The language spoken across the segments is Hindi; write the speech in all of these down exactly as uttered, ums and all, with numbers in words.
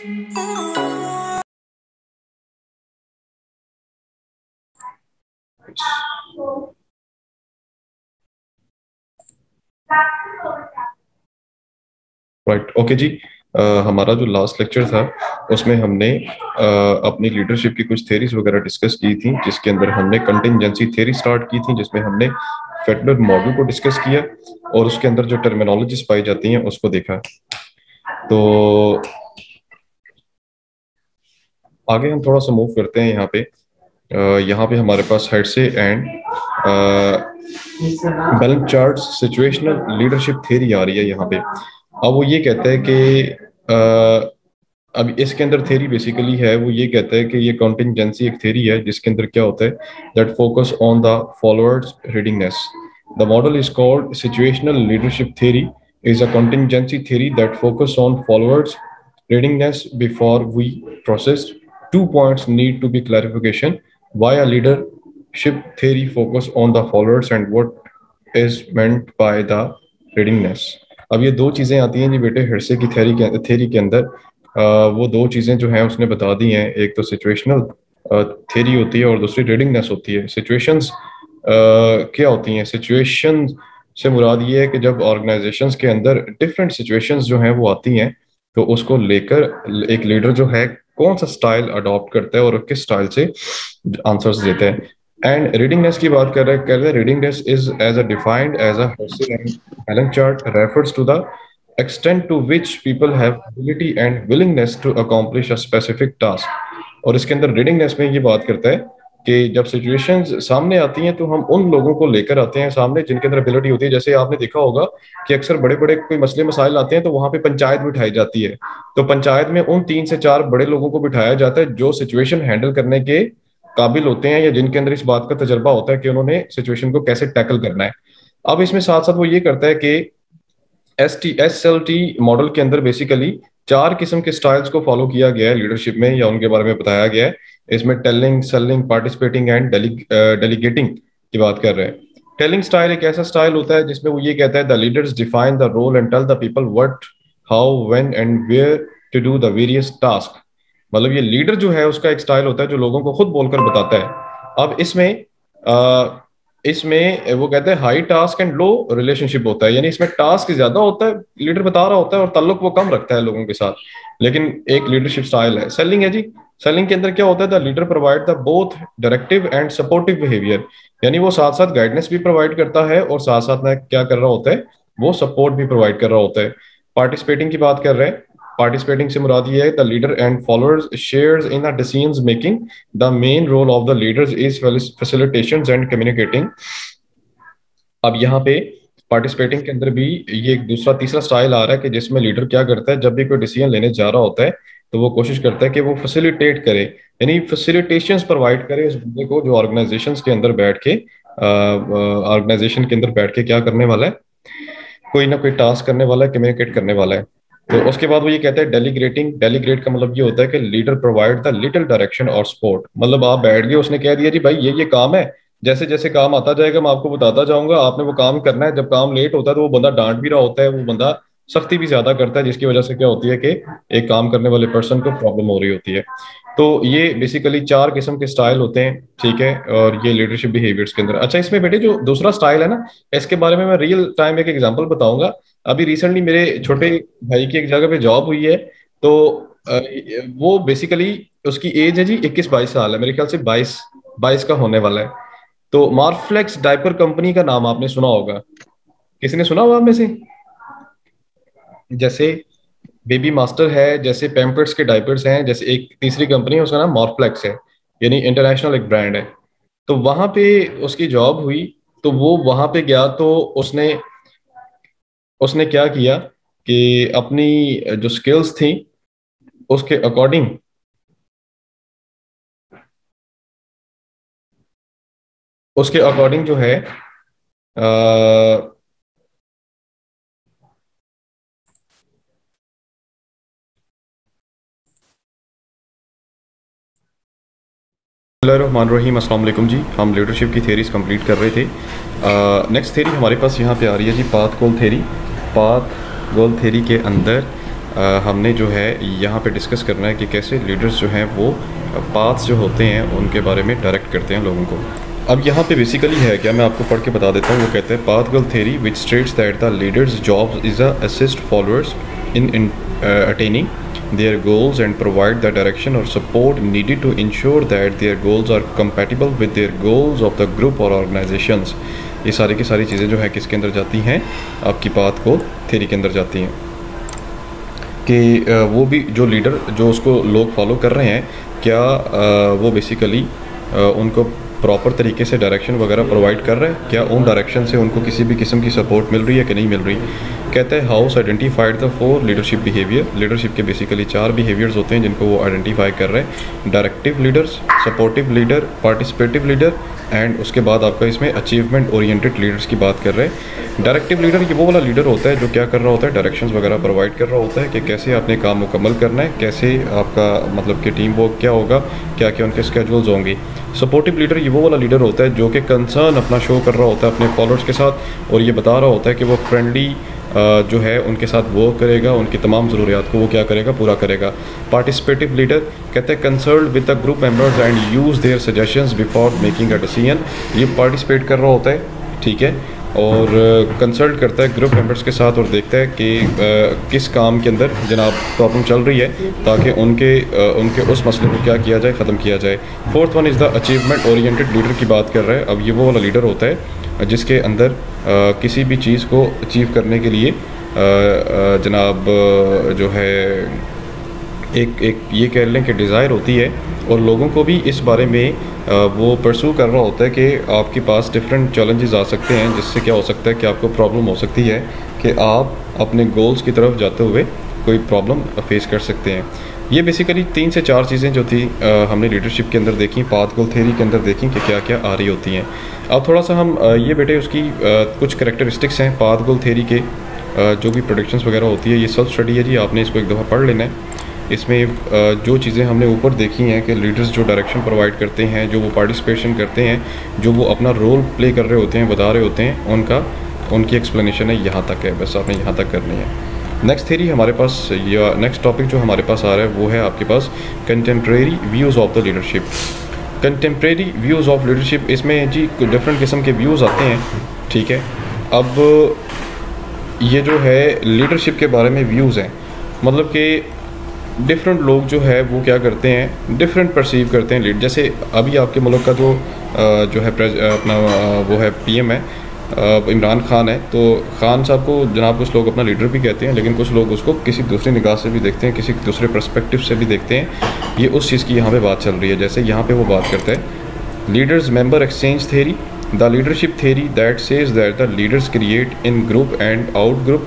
राइट, ओके जी। अ, हमारा जो लास्ट लेक्चर था उसमें हमने अ, अपनी लीडरशिप की कुछ थेरीज वगैरह डिस्कस की थी, जिसके अंदर हमने कंटिंजेंसी थेरी स्टार्ट की थी, जिसमें हमने फेडरर मॉडल को डिस्कस किया और उसके अंदर जो टर्मिनोलॉजीज पाई जाती हैं उसको देखा। तो आगे हम थोड़ा सा मूव करते हैं। यहाँ पे अ, यहाँ पे हमारे पास Hersey and Blanchard situational leadership theory आ रही है यहाँ पे। अब वो ये कहता है कि अ, अब इसके अंदर थ्योरी बेसिकली है, वो ये कहता है कि ये कॉन्टिंजेंसी एक थ्योरी है जिसके अंदर क्या होता है, that focus on the followers readiness. The model is called situational leadership theory, is a contingency theory that focus on followers readiness before we process. Two points need to be clarification: why a leadership theory focus on the followers and what is meant by the readiness. अब ये दो चीजें आती हैं जी बेटे हेडसे की थ्योरी के थ्योरी के अंदर। अ, वो दो चीजें जो हैं उसने बता दी हैं, एक तो सिचुएशनल थ्योरी होती है और दूसरी रीडिंगनेस होती है। सिचुएशंस क्या होती हैं? सिचुएशन से मुराद ये है कि जब ऑर्गेनाइजेशंस के अंदर डिफरेंट सिचुएशंस जो हैं वो आती हैं, तो उसको लेकर एक लीडर जो है कौन सा स्टाइल अडॉप्ट करता है और किस स्टाइल से आंसर्स देते हैं। एंड रीडिंगनेस की बात कर रहे हैं, कह रहे हैं readiness is as a defined as a Blanchard refers to the extent to which people have ability and willingness to accomplish a specific task। और इसके अंदर रीडिंगनेस में ये बात करता है कि जब सिचुएशंस सामने आती हैं तो हम उन लोगों को लेकर आते हैं सामने जिनके अंदर एबिलिटी होती है। जैसे आपने देखा होगा कि अक्सर बड़े बड़े कोई मसले मसाइल आते हैं तो वहां पे पंचायत बिठाई जाती है, तो पंचायत में उन तीन से चार बड़े लोगों को बिठाया जाता है जो सिचुएशन हैंडल करने के काबिल होते हैं या जिनके अंदर इस बात का तजर्बा होता है कि उन्होंने सिचुएशन को कैसे टैकल करना है। अब इसमें साथ साथ वो ये करता है कि S T S L T model के अंदर बेसिकली चार किस्म के स्टाइल्स को फॉलो किया गया है लीडरशिप में, या उनके बारे में बताया गया है। इसमें telling, selling, participating and delegating की बात कर रहे हैं। टेलिंग स्टाइल एक ऐसा स्टाइल होता है जिसमें वो ये कहता है the leaders define the role and tell the people what, how, when and where to do the various task. मतलब ये लीडर जो है उसका एक स्टाइल होता है जो लोगों को खुद बोलकर बताता है। अब इसमें आ, इसमें वो कहते हैं high task and low relationship होता है, यानी इसमें टास्क ज्यादा होता है, लीडर बता रहा होता है और ताल्लुक वो कम रखता है लोगों के साथ, लेकिन एक लीडरशिप स्टाइल है। सेलिंग है जी, सेलिंग के अंदर क्या होता है, the leader provide the both directive and supportive behaviour, यानी वो साथ साथ गाइडेंस भी प्रोवाइड करता है और साथ साथ में क्या कर रहा होता है, वो सपोर्ट भी प्रोवाइड कर रहा होता है। पार्टिसिपेटिंग की बात कर रहे हैं, पार्टिसिपेटिंग से मुराद ये है the leader and followers shares in the decision making. The main role of the leaders is facilitation and communicating. अब यहाँ पे पार्टिसिपेटिंग के अंदर भी ये एक दूसरा तीसरा स्टाइल आ रहा है कि जिसमें लीडर क्या करता है, जब भी कोई डिसीजन लेने जा रहा होता है तो वो कोशिश करता है कि वो फैसिलिटेट करे, यानी फैसिलिटेशंस प्रोवाइड करे उस बंदे को जो ऑर्गेनाइजेशंस के अंदर बैठ के ऑर्गेनाइजेशन के अंदर बैठ के क्या करने वाला है, कोई ना कोई टास्क करने वाला है, कम्युनिकेट करने वाला है। तो उसके बाद वो ये कहता है डेलीग्रेटिंग। डेलीग्रेट का मतलब ये होता है कि leader provide the little direction और सपोर्ट। मतलब आप बैठ गए, उसने कह दिया जी भाई ये ये काम है, जैसे जैसे काम आता जाएगा मैं आपको बताता जाऊंगा, आपने वो काम करना है। जब काम लेट होता है तो वो बंदा डांट भी रहा होता है, वो बंदा सख्ती भी ज्यादा करता है, जिसकी वजह से क्या होती है कि एक काम करने वाले पर्सन को प्रॉब्लम हो रही होती है। तो ये बेसिकली चार किस्म के स्टाइल होते हैं, ठीक है, और ये लीडरशिप बिहेवियर्स के अंदर। अच्छा, इसमें बेटे जो दूसरा स्टाइल है ना, इसके बारे में मैं रियल टाइम एक एग्जांपल बताऊंगा। अभी रिसेंटली मेरे छोटे भाई की एक जगह पे जॉब हुई है, तो अ, वो बेसिकली उसकी एज है जी इक्कीस बाईस साल है, मेरे ख्याल से बाईस बाईस का होने वाला है। तो मार्फ्लेक्स डायपर कंपनी का नाम आपने सुना होगा, किसी ने सुना होगा आप में से? जैसे बेबी मास्टर है, जैसे पैम्पर्स के डायपर्स हैं, जैसे एक तीसरी कंपनी है उसका नाम मॉर्फ्लेक्स है, यानी इंटरनेशनल एक ब्रांड है। तो वहां पे उसकी जॉब हुई, तो वो वहां पे गया, तो उसने उसने क्या किया कि अपनी जो स्किल्स थी उसके अकॉर्डिंग उसके अकॉर्डिंग जो है अ, बिस्मिल्लाहिर्रहमानिर्रहीम, अस्सलाम वालेकुम जी। हम लीडरशिप की थेरीज कंप्लीट कर रहे थे। नेक्स्ट थेरी हमारे पास यहाँ पे आ रही है जी, path goal theory. Path goal theory के अंदर आ, हमने जो है यहाँ पे डिस्कस करना है कि कैसे लीडर्स जो हैं वो पाथ्स जो होते हैं उनके बारे में डायरेक्ट करते हैं लोगों को। अब यहाँ पे बेसिकली है क्या, मैं आपको पढ़ के बता देता हूँ। वो कहते हैं path goal theory which states that the leader's job is a assist followers in attaining their goals and provide the direction or support needed to ensure that their goals are compatible with their goals of the group or organizations। ये सारी की सारी चीज़ें जो है किसके अंदर जाती हैं, आपकी पाथ को थ्योरी के अंदर जाती हैं कि वो भी जो लीडर जो उसको लोग फॉलो कर रहे हैं क्या वो बेसिकली उनको प्रॉपर तरीके से डायरेक्शन वगैरह प्रोवाइड कर रहे हैं, क्या उन डायरेक्शन से उनको किसी भी किस्म की सपोर्ट मिल रही है कि नहीं मिल रही। कहते हैं House identified the four leadership behavior. Leadership के बेसिकली चार बिहेवियर्स होते हैं जिनको वो आइडेंटिफाई कर रहे हैं, directive leaders, supportive leader, participative leader and उसके बाद आपका इसमें अचीवमेंट ओरिएंटेड लीडर्स की बात कर रहे हैं। डायरेक्टिव लीडर ये वो वाला लीडर होता है जो क्या कर रहा होता है, डायरेक्शंस वगैरह प्रोवाइड कर रहा होता है कि कैसे आपने काम मुकम्मल करना है, कैसे आपका मतलब कि टीम वर्क क्या होगा, क्या क्या उनके स्केड्यूल्स होंगे। सपोर्टिव लीडर ये वो वाला लीडर होता है जो कि कंसर्न अपना शो कर रहा होता है अपने फॉलोअर्स के साथ और ये बता रहा होता है कि वो फ्रेंडली जो है उनके साथ वर्क करेगा, उनकी तमाम ज़रूरियात को वो क्या करेगा, पूरा करेगा। पार्टिसिपेटिव लीडर कहते हैं consult with the group members and use their suggestions before making a decision. ये पार्टिसिपेट कर रहा होता है, ठीक है, और कंसल्ट uh, करता है ग्रुप मेंबर्स के साथ और देखता है कि uh, किस काम के अंदर जनाब प्रॉब्लम चल रही है ताकि उनके uh, उनके उस मसले को क्या किया जाए, ख़त्म किया जाए। Fourth one is the achievement oriented leader की बात कर रहे हैं। अब ये वो वाला लीडर होता है जिसके अंदर uh, किसी भी चीज़ को अचीव करने के लिए uh, uh, जनाब uh, जो है एक एक ये कह लें कि डिज़ायर होती है और लोगों को भी इस बारे में वो परसू कर रहा होता है कि आपके पास डिफरेंट चैलेंजेस आ सकते हैं जिससे क्या हो सकता है कि आपको प्रॉब्लम हो सकती है कि आप अपने गोल्स की तरफ जाते हुए कोई प्रॉब्लम फेस कर सकते हैं। ये बेसिकली तीन से चार चीज़ें जो थी हमने लीडरशिप के अंदर देखी, पाथ गोल थ्योरी के अंदर देखी कि क्या क्या आ रही होती हैं। अब थोड़ा सा हम ये बेटे उसकी कुछ करैक्टरिस्टिक्स हैं पाथ गोल थ्योरी के, जो भी प्रोडिक्शंस वगैरह होती है। ये सेल्फ स्टडी है जी, आपने इसको एक दफ़ा पढ़ लेना है। इसमें जो चीज़ें हमने ऊपर देखी हैं कि लीडर्स जो डायरेक्शन प्रोवाइड करते हैं, जो वो पार्टिसिपेशन करते हैं, जो वो अपना रोल प्ले कर रहे होते हैं, बता रहे होते हैं, उनका उनकी एक्सप्लेनेशन है यहाँ तक है, बस आपने यहाँ तक करनी है। नेक्स्ट थ्योरी हमारे पास या नेक्स्ट टॉपिक जो हमारे पास आ रहा है वो है आपके पास contemporary views of the leadership. Contemporary views of leadership, इसमें जी डिफरेंट किस्म के व्यूज़ आते हैं, ठीक है। अब ये जो है लीडरशिप के बारे में व्यूज़ हैं, मतलब कि डिफरेंट लोग जो है वो क्या करते हैं, डिफरेंट परसीव करते हैं लीड। जैसे अभी आपके मुल्क का जो जो है अपना वो है पीएम है इमरान खान है, तो खान साहब को जनाब कुछ लोग अपना लीडर भी कहते हैं, लेकिन कुछ लोग उसको किसी दूसरी निगाह से भी देखते हैं, किसी दूसरे पर्सपेक्टिव से भी देखते हैं। ये उस चीज़ की यहाँ पे बात चल रही है। जैसे यहाँ पे वो बात करता है leaders member exchange theory, the leadership theory that says that the leaders create in group and out group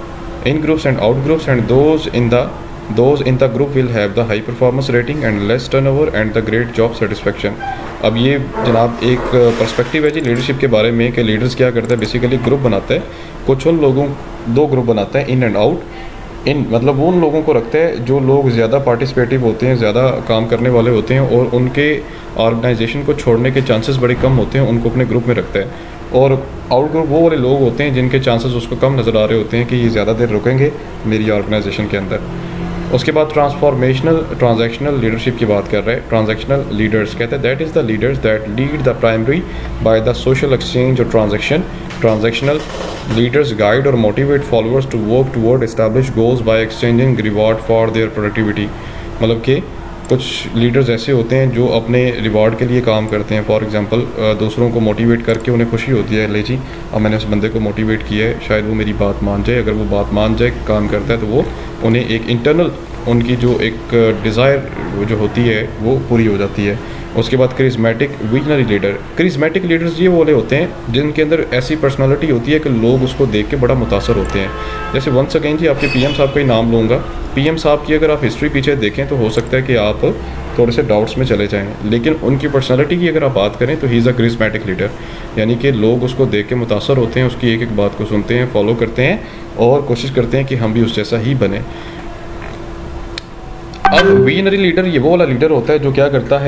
in groups and out groups and those in the Those in the group will have the high performance rating and less turnover and the great job satisfaction। अब ये जनाब एक पर्सपेक्टिव है जी लीडरशिप के बारे में कि लीडर्स क्या करते हैं, बेसिकली ग्रुप बनाते हैं, कुछ उन लोगों दो ग्रुप बनाते हैं, इन एंड आउट। इन मतलब वो उन लोगों को रखते हैं जो लोग ज़्यादा पार्टिसिपेटिव होते हैं, ज़्यादा काम करने वाले होते हैं और उनके ऑर्गेनाइजेशन को छोड़ने के चांसेस बड़े कम होते हैं, उनको अपने ग्रुप में रखते हैं। और आउट ग्रुप वो वाले लोग होते हैं जिनके चांसेस उसको कम नज़र आ रहे होते हैं कि ये ज़्यादा देर रुकेंगे मेरी ऑर्गेनाइजेशन के अंदर। उसके बाद ट्रांसफॉर्मेशनल ट्रांजैक्शनल लीडरशिप की बात कर रहे हैं। ट्रांजैक्शनल लीडर्स कहते हैं that is the leaders that lead the primary by the social exchange और ट्रांजैक्शन। ट्रांजैक्शनल लीडर्स गाइड और motivate followers to work toward establish goals by exchanging reward for their productivity. मतलब कि कुछ लीडर्स ऐसे होते हैं जो अपने रिवॉर्ड के लिए काम करते हैं। फॉर एग्जांपल दूसरों को मोटिवेट करके उन्हें खुशी होती है, ले जी अब मैंने उस बंदे को मोटिवेट किया है, शायद वो मेरी बात मान जाए। अगर वो बात मान जाए, काम करता है, तो वो उन्हें एक इंटरनल उनकी जो एक डिज़ायर जो होती है वो पूरी हो जाती है। उसके बाद charismatic visionary leader. Charismatic leaders ये वाले होते हैं जिनके अंदर ऐसी पर्सनालिटी होती है कि लोग उसको देख के बड़ा मुतासर होते हैं। जैसे वंस अगेन जी आपके पीएम साहब का ही नाम लूँगा। पीएम साहब की अगर आप हिस्ट्री पीछे देखें तो हो सकता है कि आप थोड़े से डाउट्स में चले जाएं, लेकिन उनकी पर्सनालिटी की अगर आप बात करें तो he is a charismatic leader, यानी कि लोग उसको देख के मुतासर होते हैं, उसकी एक एक बात को सुनते हैं, फॉलो करते हैं और कोशिश करते हैं कि हम भी उस जैसा ही बने। अब विजनरी लीडर ये वो वाला लीडर होता है जो क्या करता है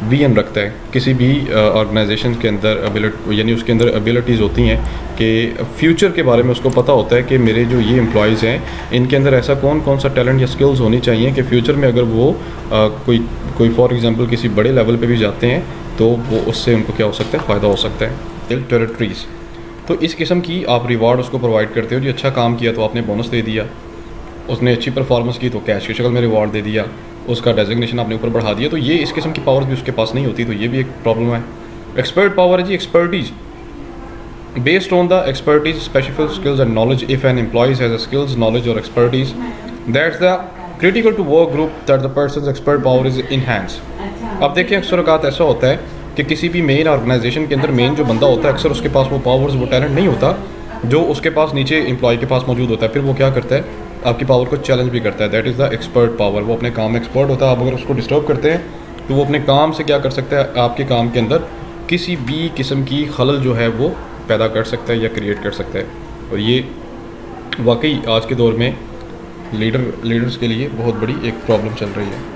विजन रखता है। किसी भी ऑर्गेनाइजेशन के अंदर एबिलिटी यानी उसके अंदर एबिलिटीज़ होती हैं कि फ्यूचर के बारे में उसको पता होता है कि मेरे जो ये एम्प्लॉयज़ हैं इनके अंदर ऐसा कौन कौन सा टैलेंट या स्किल्स होनी चाहिए कि फ्यूचर में अगर वो आ, कोई कोई फॉर एग्जांपल किसी बड़े लेवल पे भी जाते हैं तो वो उससे उनको क्या हो सकता है, फ़ायदा हो सकता है। टेरिटरीज़, तो इस किस्म की आप रिवार्ड उसको प्रोवाइड करते हो। जो अच्छा काम किया तो आपने बोनस दे दिया, उसने अच्छी परफॉर्मेंस की तो कैश की शक्ल में रिवार्ड दे दिया, उसका डेजिग्नेशन आपने ऊपर बढ़ा दिया। तो ये इस किस्म की पावर भी उसके पास नहीं होती, तो ये भी एक प्रॉब्लम है। एक्सपर्ट पावर है जी, expertise based on the expertise specific skills and knowledge. If an employees has a skills knowledge और expertise that's the critical to work group that the person's expert power is enhance. अब देखिए अक्सर औकात ऐसा होता है कि किसी भी मेन ऑर्गेनाइजेशन के अंदर मेन जो बंदा होता है अक्सर उसके पास वो पावर्स वो टैलेंट नहीं होता जो उसके पास नीचे एम्प्लॉय के पास मौजूद होता है। फिर वो क्या करता है, आपकी पावर को चैलेंज भी करता है। That is the expert power. वो अपने काम में एक्सपर्ट होता है। आप अगर उसको डिस्टर्ब करते हैं तो वो अपने काम से क्या कर सकता है, आपके काम के अंदर किसी भी किस्म की खलल जो है वो पैदा कर सकता है या क्रिएट कर सकता है। और ये वाकई आज के दौर में लीडर लीडर्स के लिए बहुत बड़ी एक प्रॉब्लम चल रही है।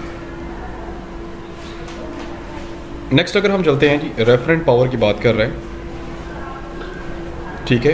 नेक्स्ट अगर हम चलते हैं जी, रेफरेंट पावर की बात कर रहे हैं, ठीक है।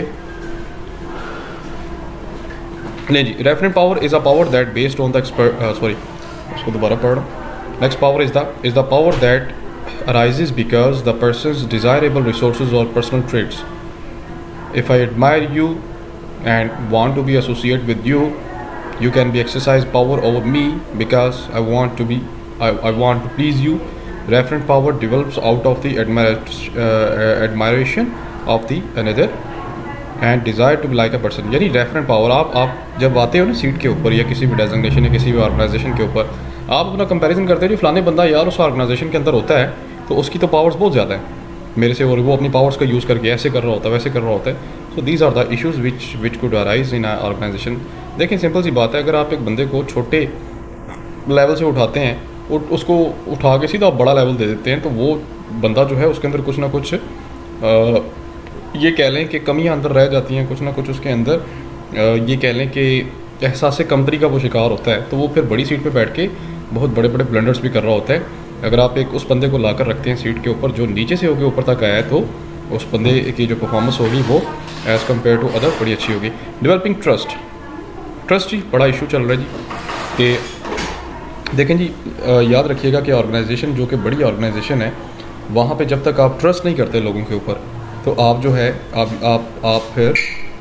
नहीं जी, referent power is a power that based on the expert sorry उसको दोबारा पढ़ रहा हूँ। Next power is the is the power that arises because the person's desirable resources or personal traits. If I admire you and want to be associated with you, you can be exercise power over me because I want to be I, I want to please you. Referent power develops out of the admira uh, admiration of the another and desire to be like a person. यानी रेफरेंट पावर आप आप जब आते हो ना सीट के ऊपर या किसी भी डेजिग्नेशन या किसी भी ऑर्गेनाइजेशन के ऊपर, आप अपना कंपैरिजन करते हो जो फलाने बंदा यार उस ऑर्गेनाइजेशन के अंदर होता है तो उसकी तो पावर्स बहुत ज़्यादा है मेरे से, और वो अपनी पावर्स का यूज़ करके ऐसे कर रहा होता है वैसे कर रहा होता है। So these are the issues which which could arise in organization. देखें सिंपल सी बात है, अगर आप एक बंदे को छोटे लेवल से उठाते हैं और उसको उठा के सीधा बड़ा लेवल दे देते हैं तो वो बंदा जो है उसके अंदर कुछ ना कुछ आ, ये कह लें कि कमियां अंदर रह जाती हैं, कुछ ना कुछ उसके अंदर आ, ये कह लें कि एहसास कमतरी का वो शिकार होता है। तो वो फिर बड़ी सीट पे बैठ के बहुत बड़े बड़े ब्लंडर्स भी कर रहा होता है। अगर आप एक उस बंदे को लाकर रखते हैं सीट के ऊपर जो नीचे से होकर ऊपर तक आया है तो उस बंदे की जो परफॉर्मेंस होगी वो एज़ कम्पेयर टू अदर बड़ी अच्छी होगी। डेवलपिंग ट्रस्ट, ट्रस्ट जी बड़ा इशू चल रहा है जी कि देखें जी, याद रखिएगा कि ऑर्गेनाइजेशन जो कि बड़ी ऑर्गेनाइजेशन है वहाँ पे जब तक आप ट्रस्ट नहीं करते लोगों के ऊपर तो आप जो है आप आप आप फिर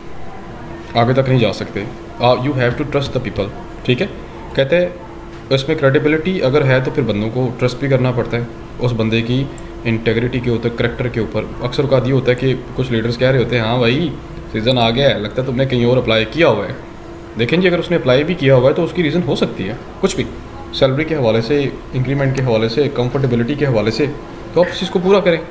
आगे तक नहीं जा सकते। You have to trust the people, ठीक है। कहते हैं इसमें क्रेडिबिलिटी अगर है तो फिर बंदों को ट्रस्ट भी करना पड़ता है उस बंदे की इंटेग्रिटी के ऊपर, करेक्टर के ऊपर। अक्सर का ये होता है कि कुछ लीडर्स कह रहे होते हैं हाँ भाई सीज़न आ गया है, लगता है तुमने कहीं और अप्लाई किया हुआ है। देखें जी, अगर उसने अप्लाई भी किया हुआ है तो उसकी रीज़न हो सकती है कुछ भी, सैलरी के हवाले से, इंक्रीमेंट के हवाले से, कंफर्टेबिलिटी के हवाले से, तो आप इस चीज़ को पूरा करें।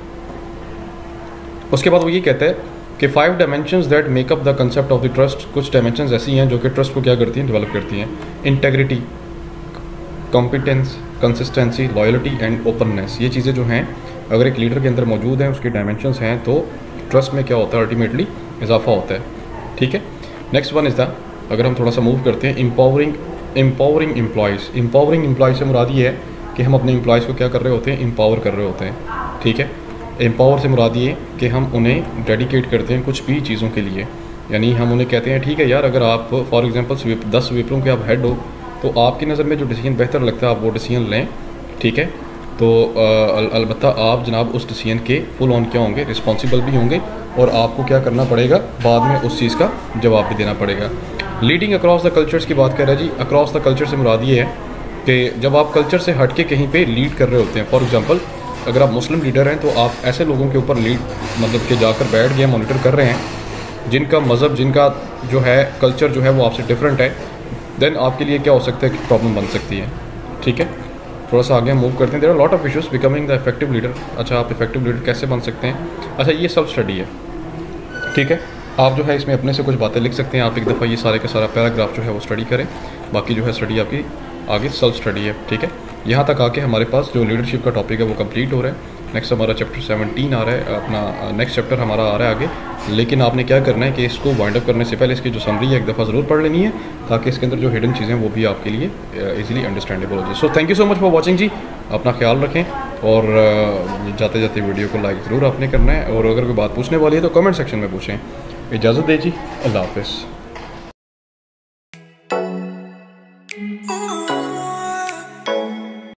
उसके बाद वो ये कहता है कि five dimensions that make up the concept of the trust. कुछ डायमेंशंस ऐसी हैं जो कि ट्रस्ट को क्या करती हैं, डेवलप करती हैं। Integrity, competence, consistency, loyalty and openness, ये चीज़ें जो हैं अगर एक लीडर के अंदर मौजूद हैं, उसके डायमेंशंस हैं, तो ट्रस्ट में क्या होता है, अल्टीमेटली इजाफा होता है, ठीक है। नेक्स्ट वन इज़ द, अगर हम थोड़ा सा मूव करते हैं, empowering empowering employees. Empowering employees से मुराद ये है कि हम अपने एम्प्लॉयज़ को क्या कर रहे होते हैं, एम्पावर कर रहे होते हैं, ठीक है। एम्पावर से मुराद ये कि हम उन्हें डेडिकेट करते हैं कुछ भी चीज़ों के लिए, यानी हम उन्हें कहते हैं ठीक है यार, अगर आप फॉर एग्जांपल दस स्वीपरों के आप हेड हो तो आपकी नज़र में जो डिसीजन बेहतर लगता है आप वो डिसीजन लें, ठीक है। तो अलबत्ता आप जनाब उस डिसीजन के फुल ऑन क्या होंगे, रिस्पॉन्सिबल भी होंगे और आपको क्या करना पड़ेगा, बाद में उस चीज़ का जवाब भी देना पड़ेगा। लीडिंग अक्रॉस द कल्चर्स की बात कर रहे हैं जी। अक्रॉस द कल्चर से मुराद ये है कि जब आप कल्चर से हट के कहीं पे लीड कर रहे होते हैं, फॉर एग्जांपल अगर आप मुस्लिम लीडर हैं तो आप ऐसे लोगों के ऊपर लीड मतलब कि जाकर बैठ गए मॉनिटर कर रहे हैं जिनका मज़हब, जिनका जो है कल्चर जो है वो आपसे डिफरेंट है, देन आपके लिए क्या हो सकता है कि प्रॉब्लम बन सकती है, ठीक है। थोड़ा सा आगे मूव करते हैं। There are lot of issues becoming the effective leader. अच्छा, आप इफेक्टिव लीडर कैसे बन सकते हैं? अच्छा, ये सेल्फ स्टडी है, ठीक है। आप जो है इसमें अपने से कुछ बातें लिख सकते हैं। आप एक दफ़ा ये सारे का सारा पैराग्राफ जो है वो स्टडी करें, बाकी जो है स्टडी आपकी आगे सेल्फ स्टडी है, ठीक है। यहाँ तक आके हमारे पास जो लीडरशिप का टॉपिक है वो कंप्लीट हो रहा है। नेक्स्ट हमारा चैप्टर सेवनटीन आ रहा है, अपना नेक्स्ट चैप्टर हमारा आ रहा है आगे। लेकिन आपने क्या करना है कि इसको वाइंड अप करने से पहले इसकी जो समरी है एक दफ़ा ज़रूर पढ़ लेनी है, ताकि इसके अंदर जो हिडन चीज़ें वो भी आपके लिए इजीली अंडरस्टैंडेबल हो जाए। So thank you so much for watching जी, अपना ख्याल रखें और जाते जाते वीडियो को लाइक ज़रूर आपने करना है, और अगर कोई बात पूछने वाली है तो कमेंट सेक्शन में पूछें। इजाज़त दे जी, अल्लाह हाफ़िज़।